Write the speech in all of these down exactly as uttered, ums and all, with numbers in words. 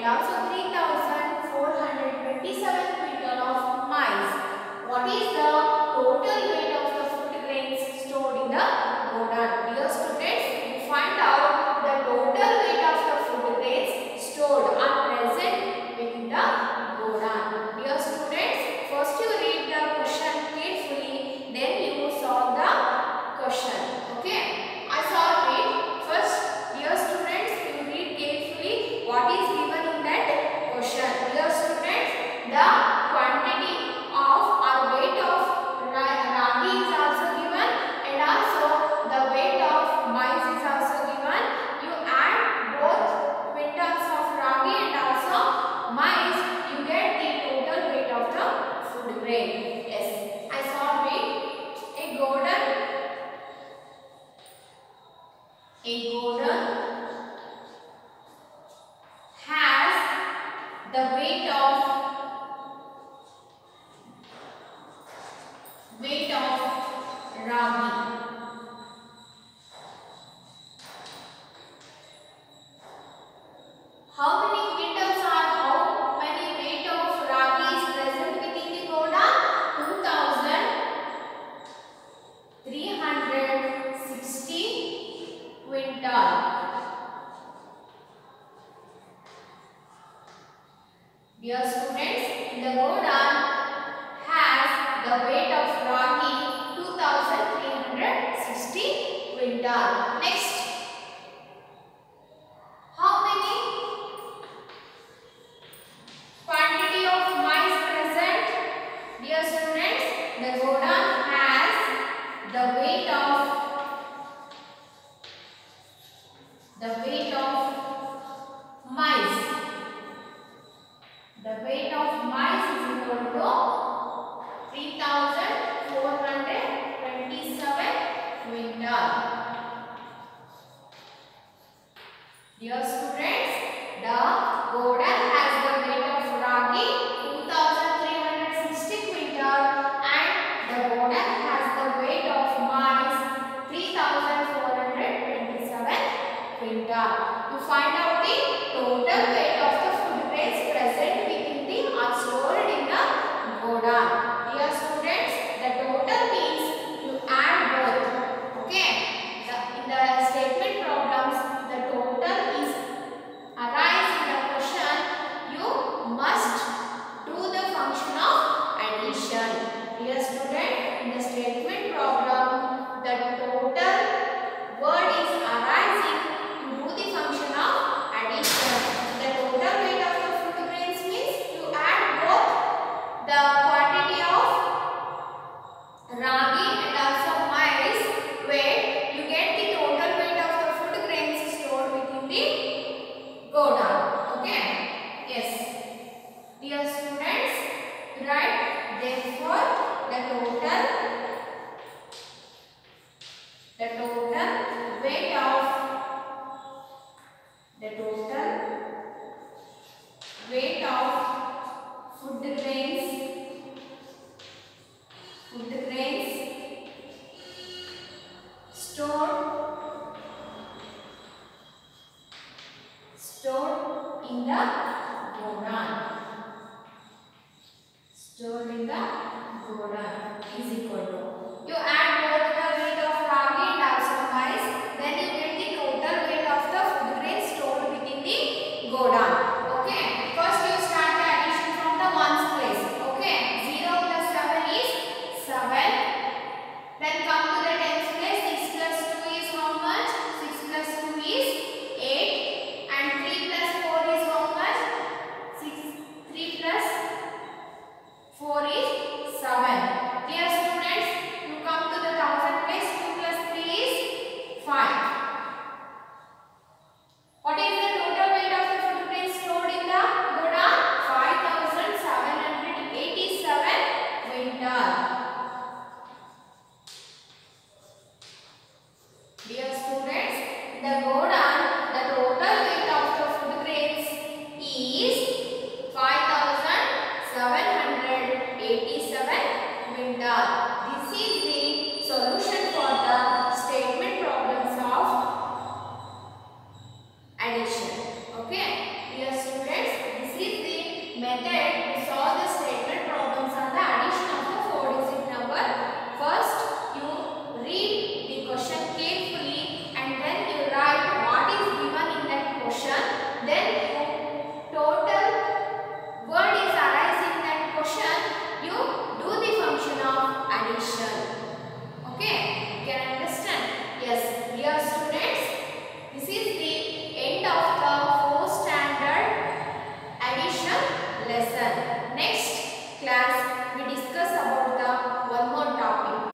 also three thousand four hundred twenty-seven quintal of maize. What is the total weight of the food grains stored in the godown? Dear students, you find out the total weight of the food grains stored or present within the godown. Dear students, first you read the question carefully, then you solve the question. Okay, I solve it. First, dear students, you read carefully what is given in that question. Dear students, the quantity of or weight of ragi is also given, and also the weight of maize is also given. You add both quintals of ragi and also maize, you get the total weight of the food grain. Yes, I solved it. A golden A golden has the weight of weight of ragi. How many quintals are how many weight of ragi is present within the godown? two thousand three hundred sixty quintal. Dear students, the godown has the weight of ragi two thousand three hundred sixty quintal. Next, how many quantity of maize present? Dear students, the godown has the weight of the weight of maize. The weight of maize is equal to three thousand four hundred twenty-seven quintal. Dear students, the godown has the weight of ragi two thousand three hundred sixty quintal and the godown has the weight of maize three thousand four hundred twenty-seven quintal. You find out the total weight of the food grains present within the or stored in the godown. Dear students, the total means you add both. Okay, the, in the statement problems, the total is arise in the question. You must do the function of addition. Dear student, in the statement problem, the total word is arising to do the function of addition. The total weight of the food grains means you add both the quantity of ragi and also maize weight, you get the total weight of the food grains stored within the godown. Okay, yes. Dear students, write therefore the total the total weight of the total weight of food grains food grains stored stored in the godown stored in the godown is equal to, you add both the weight of ragi and also maize, then you get the total weight of the food grains stored within the godown. Okay, first you start the addition from the ones place. Okay, zero plus seven is seven. Then come to the tens place. six plus two is how much? six plus two is eight. And three plus four is how much? six. three plus four is seven. Dear students, you come to the thousand place. two plus three is five. What is the total weight of the food grains stored method to solve the statement problems on the addition of the four digit number. First, you read the question carefully and then you write what is given in that question. Then you total word is arise in that question. You do the function of addition. Okay, you can understand? Yes, dear students, this is the end of the fourth standard addition lesson. Next class we discuss about the one more topic.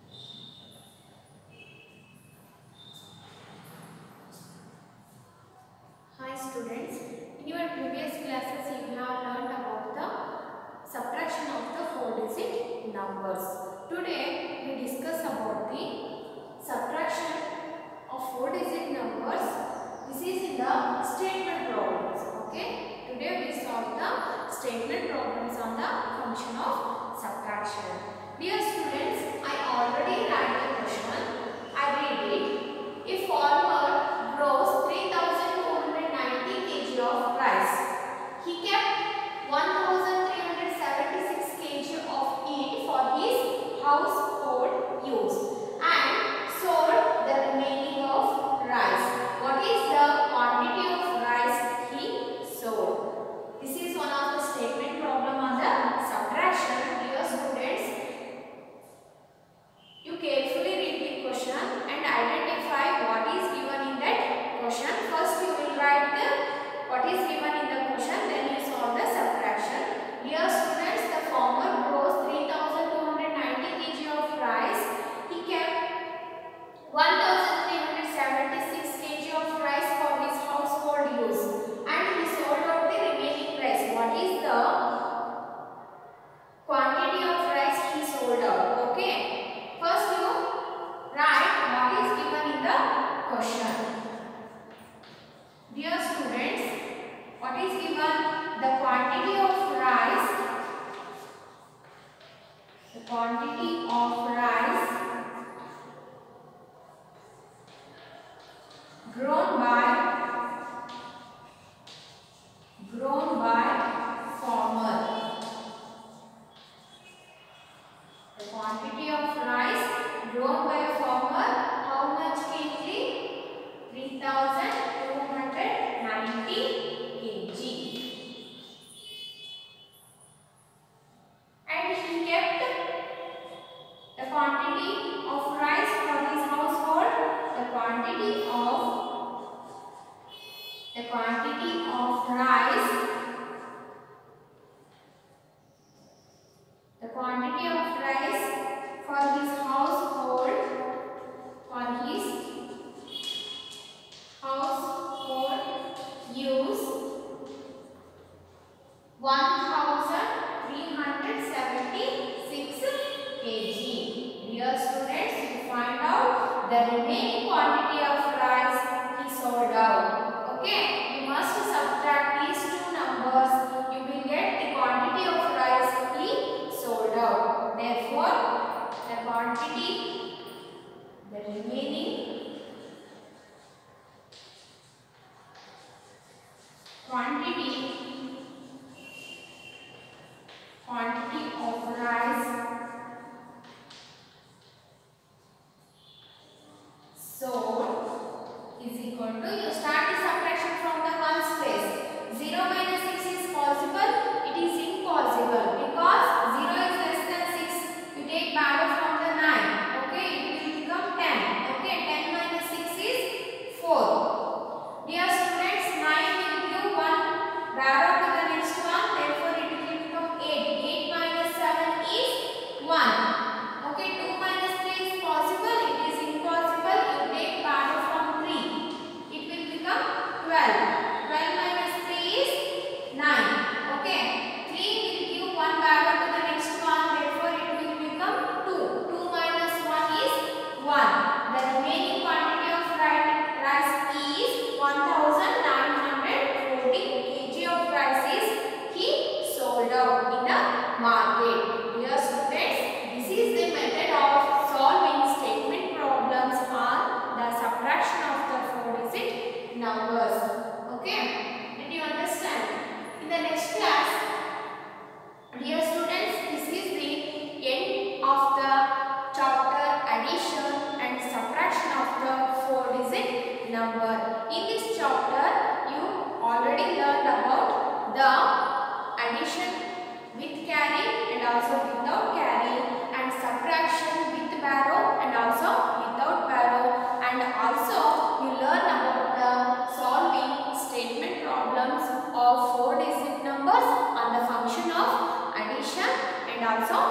Hi students, in your previous classes you have learned about the subtraction of the four digit numbers. Today we discuss about the subtraction of four digit numbers. This is in the statement problems. Okay, today we solve the statement problems on the function of subtraction. Dear students, I already write the question. I read it. A farmer grows three thousand two hundred ninety kilograms of rice. He kept one thousand three hundred seventy-six kilograms of it for his household use and sold the remaining of rice. What is the quantity of rice he sold? This is one of the statement problem on the subtraction. Dear students, you carefully read the question and identify what is given in that question. First you will write the what is given in the question, then you solve the subtraction. Dear students, the farmer grows three thousand two hundred ninety kilograms of rice. He kept one thousand three hundred seventy-six kilograms of rice for his household use and he sold out the remaining rice. What is the quantity of rice he sold out? Okay, first you write what is given in the question. Dear students, what is given? The quantity of rice, the quantity of rice grown by grown by farmer. The quantity of rice grown by farmer, how much kg? three thousand two hundred ninety kilograms. And he kept the quantity of rice for his household. The quantity of the quantity of rice the quantity of rice for his household for his household use one thousand three hundred seventy-six kilograms. Dear students, you find out the remaining quantity of rice he sold out. Okay, you must subtract these two numbers. You will get the quantity of rice he sold out. Therefore, the quantity, the remaining quantity quantity of rice sold is equal to, you start the subtraction from the ones place. zero minus six is possible? It is impossible because zero is less than six. You take barrow from the nine. Okay, it will become ten. Okay, ten minus six is four. Dear students, nine will give one barrow to the next one. Therefore, it will become eight. eight also